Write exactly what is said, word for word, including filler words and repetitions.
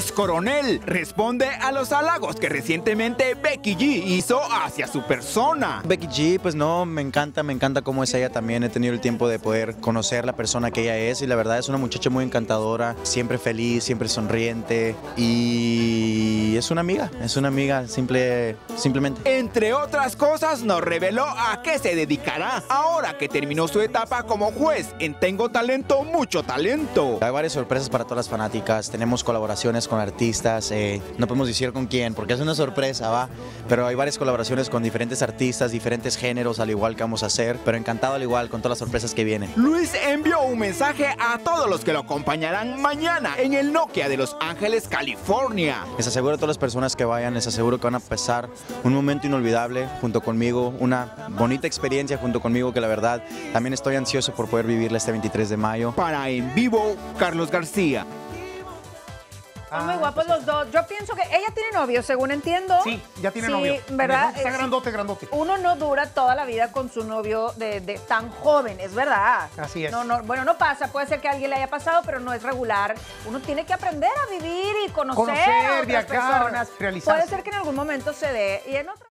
Luis Coronel responde a los halagos que recientemente Becky G hizo hacia su persona. Becky G, pues no, me encanta, me encanta cómo es ella también. He tenido el tiempo de poder conocer la persona que ella es y la verdad es una muchacha muy encantadora, siempre feliz, siempre sonriente y es una amiga, es una amiga simple, simplemente. Entre otras cosas, nos reveló a qué se dedicará ahora que terminó su etapa como juez en Tengo Talento, Mucho Talento. Hay varias sorpresas para todas las fanáticas, tenemos colaboraciones con artistas, eh, no podemos decir con quién porque es una sorpresa, va, pero hay varias colaboraciones con diferentes artistas, diferentes géneros, al igual que vamos a hacer, pero encantado al igual con todas las sorpresas que vienen. Luis envió un mensaje a todos los que lo acompañarán mañana en el Nokia de Los Ángeles, California. Les aseguro a todas las personas que vayan, les aseguro que van a pasar un momento inolvidable junto conmigo, una bonita experiencia junto conmigo que la verdad también estoy ansioso por poder vivirla este veintitrés de mayo. Para En Vivo, Carlos García. Son muy guapos los dos. Yo pienso que ella tiene novio, según entiendo. Sí, ya tiene sí, novio. ¿verdad? Está grandote, grandote. Uno no dura toda la vida con su novio de, de tan joven, es verdad. Así es. No, no, bueno, no pasa. Puede ser que a alguien le haya pasado, pero no es regular. Uno tiene que aprender a vivir y conocer, Conocer, a otras viajar, personas. realizarse. Puede ser que en algún momento se dé y en otro